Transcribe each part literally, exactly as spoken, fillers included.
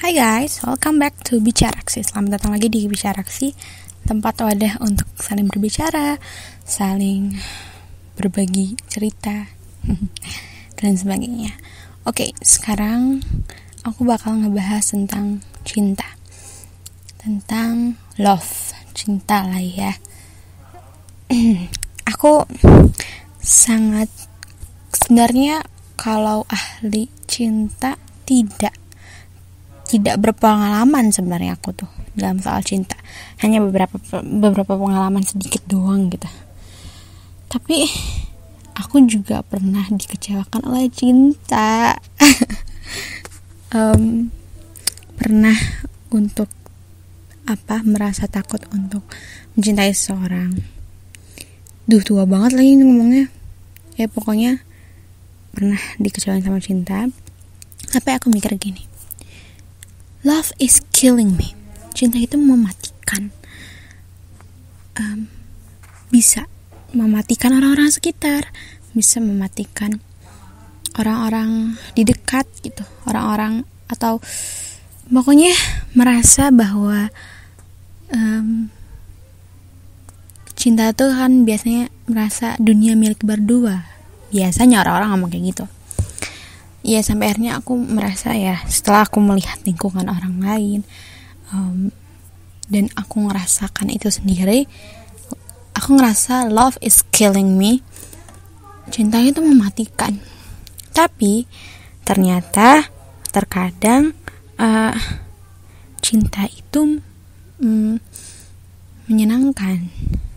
Hai guys, welcome back to Bicaraksi. Selamat datang lagi di Bicaraksi, tempat wadah untuk saling berbicara, saling berbagi cerita dan sebagainya. Oke, sekarang aku bakal ngebahas tentang cinta, tentang love, cinta lah ya. Aku sangat sebenarnya kalau ahli cinta tidak tidak berpengalaman sebenarnya aku tuh dalam soal cinta, hanya beberapa beberapa pengalaman sedikit doang gitu. Tapi aku juga pernah dikecewakan oleh cinta. um, pernah untuk apa merasa takut untuk mencintai seseorang. Duh, tua banget lagi ngomongnya. Ya pokoknya pernah dikecewain sama cinta. Tapi aku mikir gini, love is killing me. Cinta itu mematikan. Um, bisa mematikan orang-orang sekitar, bisa mematikan orang-orang di dekat gitu, orang-orang atau pokoknya merasa bahwa um, cinta itu kan biasanya merasa dunia milik berdua. Biasanya orang-orang ngomong kayak gitu. Ya sampai akhirnya aku merasa ya, setelah aku melihat lingkungan orang lain um, dan aku ngerasakan itu sendiri, aku ngerasa love is killing me. Cinta itu mematikan. Tapi ternyata terkadang uh, cinta itu um, menyenangkan.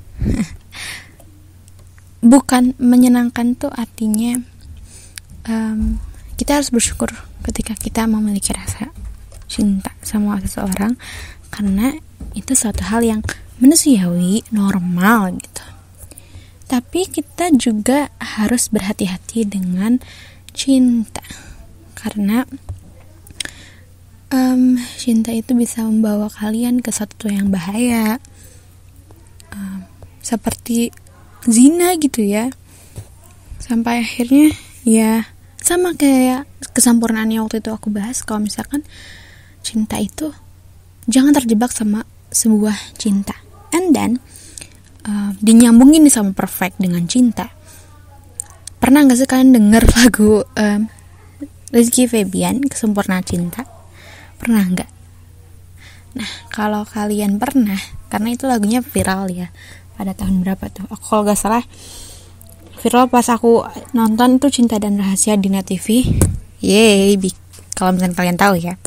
Bukan menyenangkan tuh artinya um, kita harus bersyukur ketika kita memiliki rasa cinta sama seseorang, karena itu suatu hal yang manusiawi, normal gitu. Tapi kita juga harus berhati-hati dengan cinta, karena um, cinta itu bisa membawa kalian ke suatu yang bahaya, um, seperti zina gitu ya. Sampai akhirnya ya sama kayak kesempurnaan yang waktu itu aku bahas, kalau misalkan cinta itu jangan terjebak sama sebuah cinta. And then uh, dinyambungin nih sama perfect dengan cinta. Pernah gak sih kalian denger lagu um, Rizky Febian, Kesempurnaan Cinta? Pernah gak? Nah, kalau kalian pernah, karena itu lagunya viral ya pada tahun berapa tuh, aku kalau gak salah viral pas aku nonton tuh Cinta dan Rahasia di Net T V. Yeay, kalau misalnya kalian tahu ya.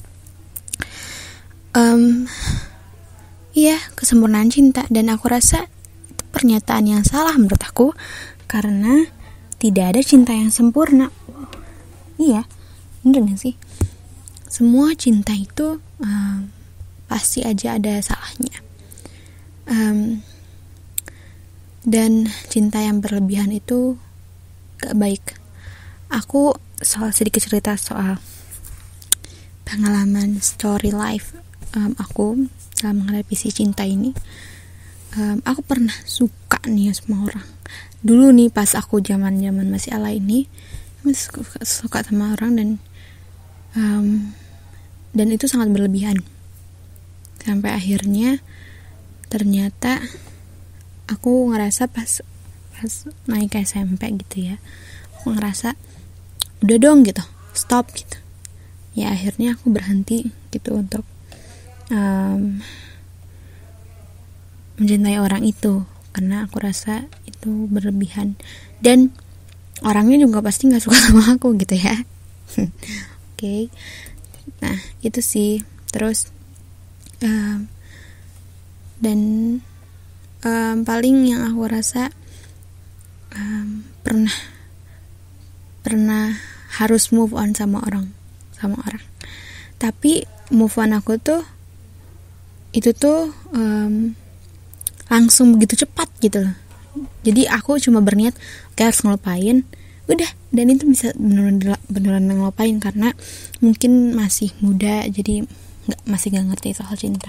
Um, iya, kesempurnaan cinta. Dan aku rasa itu pernyataan yang salah menurut aku, karena tidak ada cinta yang sempurna. Iya, bener gak sih? Semua cinta itu um, pasti aja ada salahnya. Um, Dan cinta yang berlebihan itu gak baik. Aku soal sedikit cerita soal pengalaman story life um, aku dalam menghadapi si cinta ini. um, Aku pernah suka nih sama orang. Dulu nih pas aku zaman zaman masih ala ini, masih suka, suka sama orang dan um, dan itu sangat berlebihan. Sampai akhirnya ternyata aku ngerasa pas pas naik ke S M P gitu ya, aku ngerasa udah dong gitu, stop gitu. Ya akhirnya aku berhenti gitu untuk um, mencintai orang itu, karena aku rasa itu berlebihan dan orangnya juga pasti nggak suka sama aku gitu ya. Oke, okay. Nah itu sih. Terus um, dan Um, paling yang aku rasa um, pernah pernah harus move on sama orang sama orang tapi move on aku tuh itu tuh um, langsung begitu cepat gitu loh. Jadi aku cuma berniat oke harus ngelupain, udah, dan itu bisa beneran beneran ngelupain karena mungkin masih muda, jadi nggak masih nggak ngerti soal cinta.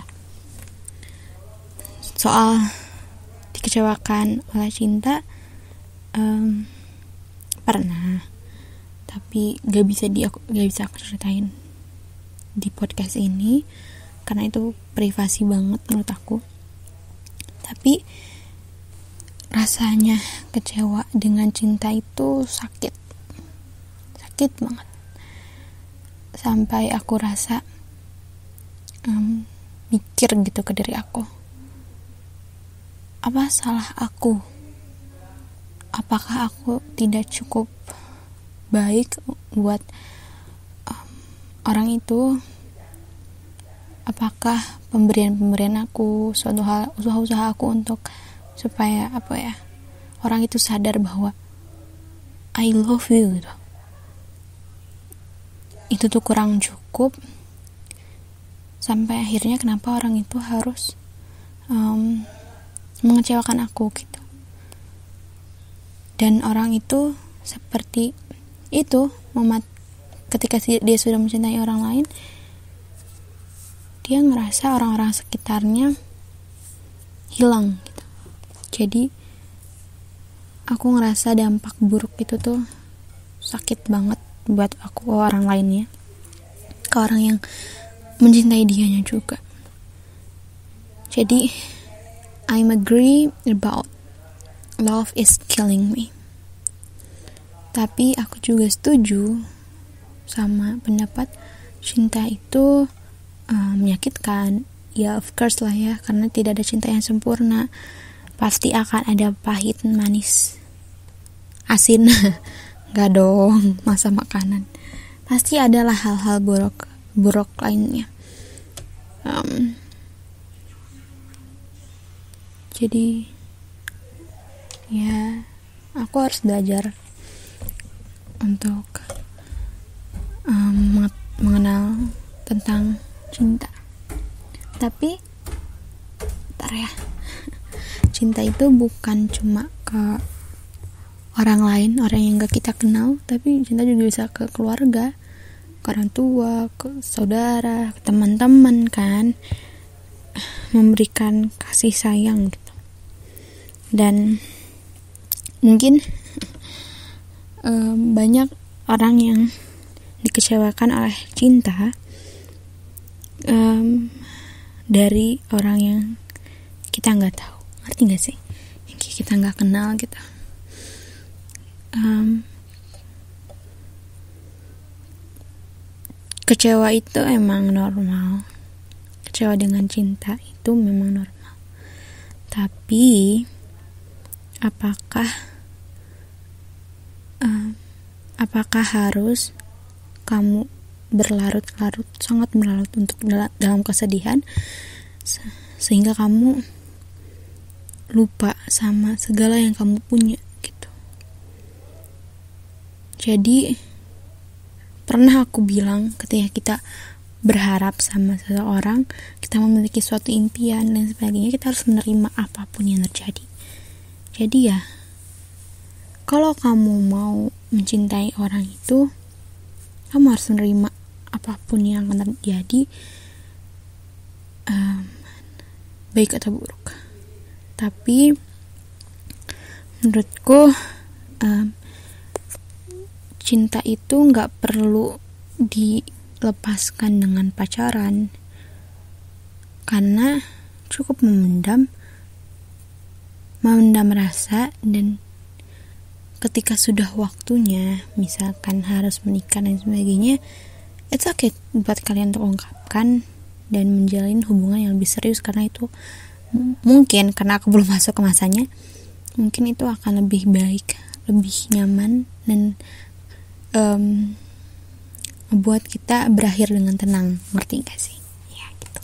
Soal dikecewakan oleh cinta um, pernah, tapi gak bisa di aku gak bisa aku ceritain di podcast ini karena itu privasi banget menurut aku. Tapi rasanya kecewa dengan cinta itu sakit, sakit banget. Sampai aku rasa um, mikir gitu ke diri aku, apa salah aku? Apakah aku tidak cukup baik buat um, orang itu? Apakah pemberian-pemberian aku, suatu hal, usaha-usaha aku untuk supaya apa ya, orang itu sadar bahwa I love you gitu, itu tuh kurang cukup, sampai akhirnya kenapa orang itu harus um, mengecewakan aku gitu. Dan orang itu seperti itu, memat ketika dia sudah mencintai orang lain, dia ngerasa orang-orang sekitarnya hilang gitu. Jadi aku ngerasa dampak buruk itu tuh sakit banget buat aku, ke orang lainnya, ke orang yang mencintai dianya juga. Jadi I'm agree about love is killing me. Tapi aku juga setuju sama pendapat cinta itu uh, menyakitkan. Ya of course lah ya, karena tidak ada cinta yang sempurna. Pasti akan ada pahit, manis, asin. Gak dong, masa makanan. Pasti adalah hal-hal buruk, buruk lainnya. Um, jadi ya aku harus belajar untuk um, mengenal tentang cinta. Tapi ntar ya, cinta itu bukan cuma ke orang lain, orang yang gak kita kenal, tapi cinta juga bisa ke keluarga, ke orang tua, ke saudara, ke teman-teman kan, memberikan kasih sayang gitu. Dan mungkin um, banyak orang yang dikecewakan oleh cinta um, dari orang yang kita nggak tahu, ngerti nggak sih? Yang kita nggak kenal gitu. Um, kecewa itu emang normal. Kecewa dengan cinta itu memang normal. Tapi apakah uh, apakah harus kamu berlarut-larut, sangat berlarut untuk dalam kesedihan sehingga kamu lupa sama segala yang kamu punya gitu. Jadi pernah aku bilang, ketika kita berharap sama seseorang, kita memiliki suatu impian dan sebagainya, kita harus menerima apapun yang terjadi. Jadi ya, kalau kamu mau mencintai orang itu, kamu harus menerima apapun yang akan terjadi, um, baik atau buruk. Tapi menurutku um, cinta itu gak perlu dilepaskan dengan pacaran, karena cukup memendam memendam rasa, dan ketika sudah waktunya, misalkan harus menikah dan sebagainya, it's okay buat kalian untuk ungkapkan dan menjalin hubungan yang lebih serius, karena itu mungkin, karena aku belum masuk ke masanya, mungkin itu akan lebih baik, lebih nyaman, dan um, membuat kita berakhir dengan tenang. Ngerti gak sih? Ya gitu.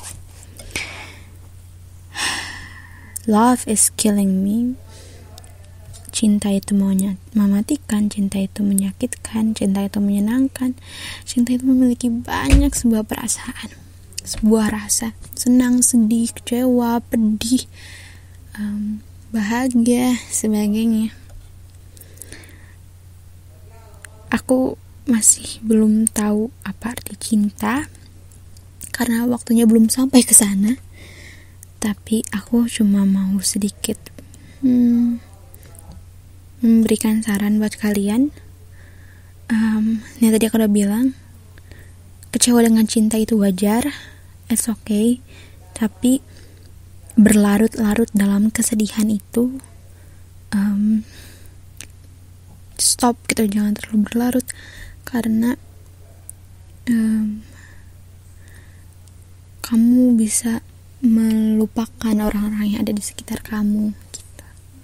Love is killing me. Cinta itu mematikan, cinta itu menyakitkan, cinta itu menyenangkan, cinta itu memiliki banyak sebuah perasaan, sebuah rasa, senang, sedih, kecewa, pedih, um, bahagia, sebagainya. Aku masih belum tahu apa arti cinta karena waktunya belum sampai ke sana. Tapi aku cuma mau sedikit hmm, memberikan saran buat kalian. Um, yang tadi aku udah bilang, kecewa dengan cinta itu wajar, it's okay. Tapi berlarut-larut dalam kesedihan itu um, stop gitu, jangan terlalu berlarut, karena um, kamu bisa melupakan orang-orang yang ada di sekitar kamu gitu.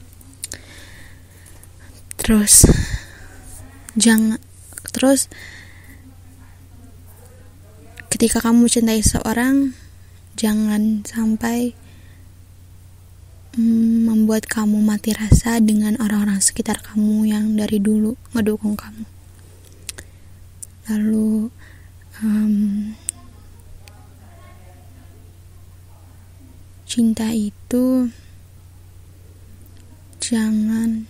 Terus jangan terus ketika kamu mencintai seseorang, jangan sampai mm, membuat kamu mati rasa dengan orang-orang sekitar kamu yang dari dulu ngedukung kamu. Lalu um, cinta itu jangan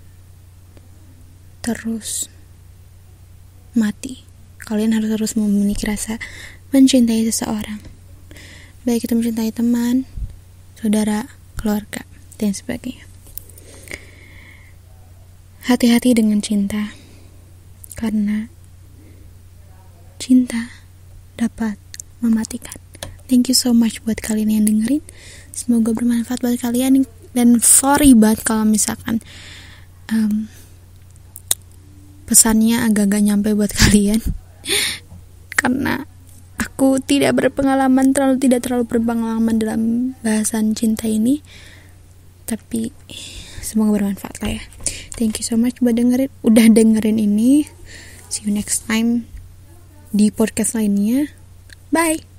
terus mati. Kalian harus terus memiliki rasa mencintai seseorang, baik itu mencintai teman, saudara, keluarga, dan sebagainya. Hati-hati dengan cinta, karena cinta dapat mematikan. Thank you so much buat kalian yang dengerin. Semoga bermanfaat buat kalian. Dan sorry banget kalau misalkan um, pesannya agak-agak nyampe buat kalian, karena aku tidak berpengalaman terlalu tidak terlalu berpengalaman dalam bahasan cinta ini. Tapi semoga bermanfaat lah ya. Thank you so much buat dengerin, udah dengerin ini. See you next time di podcast lainnya. Bye.